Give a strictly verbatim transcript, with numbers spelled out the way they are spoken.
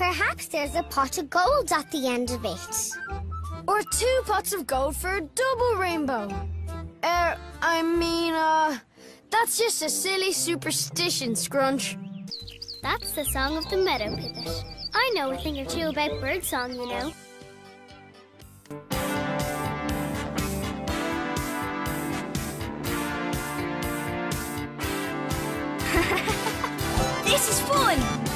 Perhaps there's a pot of gold at the end of it. Or two pots of gold for a double rainbow. Er, I mean, uh, that's just a silly superstition, Scrunch. That's the song of the meadow, Pipit. I know a thing or two about birdsong, you know. This is fun!